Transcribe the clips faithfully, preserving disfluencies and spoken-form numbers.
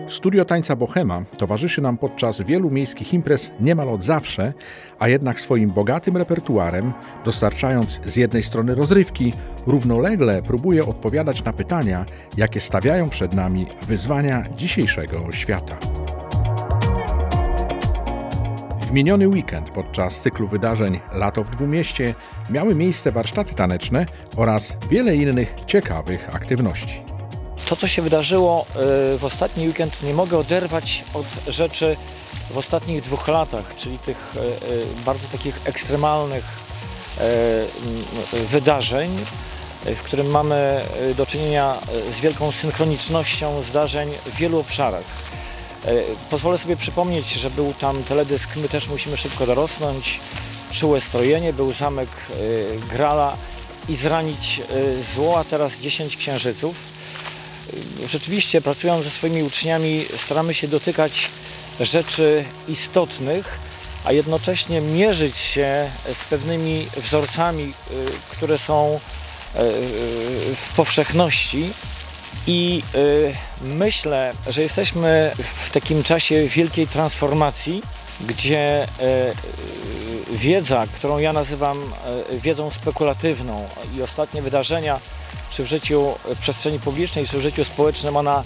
Studio Tańca Bohema towarzyszy nam podczas wielu miejskich imprez niemal od zawsze, a jednak swoim bogatym repertuarem, dostarczając z jednej strony rozrywki, równolegle próbuje odpowiadać na pytania, jakie stawiają przed nami wyzwania dzisiejszego świata. W miniony weekend podczas cyklu wydarzeń Lato w Dwumieście miały miejsce warsztaty taneczne oraz wiele innych ciekawych aktywności. To, co się wydarzyło w ostatni weekend, nie mogę oderwać od rzeczy w ostatnich dwóch latach, czyli tych bardzo takich ekstremalnych wydarzeń, w którym mamy do czynienia z wielką synchronicznością zdarzeń w wielu obszarach. Pozwolę sobie przypomnieć, że był tam teledysk My też musimy szybko dorosnąć, Czułe strojenie, był zamek Grala i Zranić zło, a teraz dziesięć księżyców. Rzeczywiście, pracując ze swoimi uczniami, staramy się dotykać rzeczy istotnych, a jednocześnie mierzyć się z pewnymi wzorcami, które są w powszechności. I myślę, że jesteśmy w takim czasie wielkiej transformacji, gdzie wiedza, którą ja nazywam wiedzą spekulatywną, i ostatnie wydarzenia, czy w życiu, w przestrzeni publicznej, czy w życiu społecznym, ona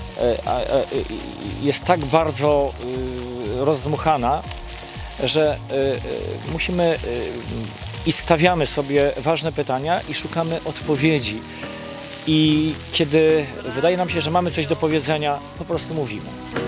jest tak bardzo rozdmuchana, że musimy i stawiamy sobie ważne pytania i szukamy odpowiedzi. I kiedy wydaje nam się, że mamy coś do powiedzenia, po prostu mówimy.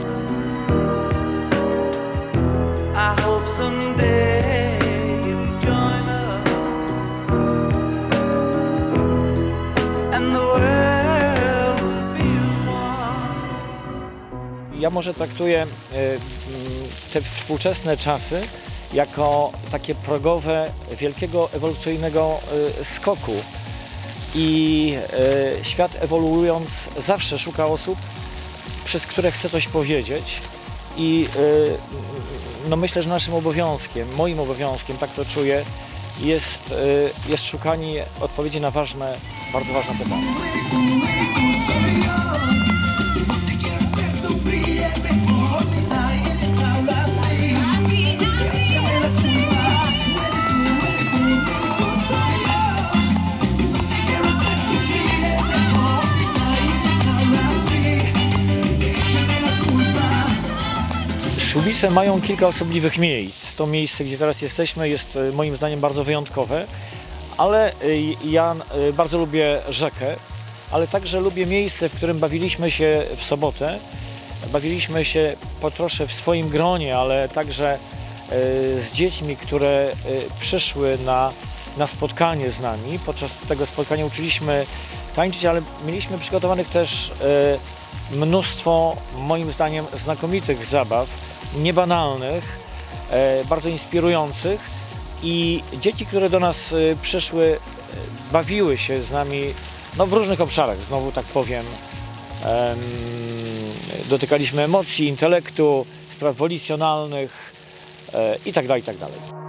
Ja może traktuję te współczesne czasy jako takie progowe wielkiego ewolucyjnego skoku. I e, świat ewoluując zawsze szuka osób, przez które chce coś powiedzieć. I e, no myślę, że naszym obowiązkiem, moim obowiązkiem, tak to czuję, jest, e, jest szukanie odpowiedzi na ważne, bardzo ważne pytania. Słubice mają kilka osobliwych miejsc. To miejsce, gdzie teraz jesteśmy, jest moim zdaniem bardzo wyjątkowe, ale ja bardzo lubię rzekę, ale także lubię miejsce, w którym bawiliśmy się w sobotę. Bawiliśmy się po trosze w swoim gronie, ale także z dziećmi, które przyszły na, na spotkanie z nami. Podczas tego spotkania uczyliśmy tańczyć, ale mieliśmy przygotowanych też mnóstwo, moim zdaniem, znakomitych zabaw, niebanalnych, bardzo inspirujących, i dzieci, które do nas przyszły, bawiły się z nami no, w różnych obszarach, znowu tak powiem. Dotykaliśmy emocji, intelektu, spraw wolicjonalnych itd., itd.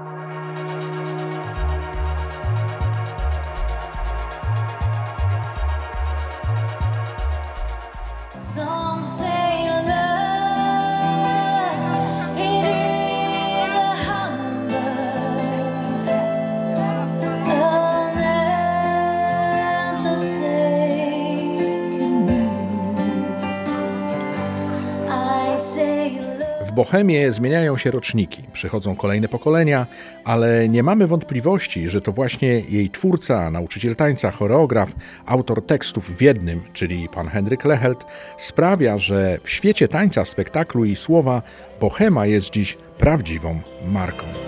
W Bohemie zmieniają się roczniki, przychodzą kolejne pokolenia, ale nie mamy wątpliwości, że to właśnie jej twórca, nauczyciel tańca, choreograf, autor tekstów w jednym, czyli pan Henryk Lechelt, sprawia, że w świecie tańca, spektaklu i słowa Bohema jest dziś prawdziwą marką.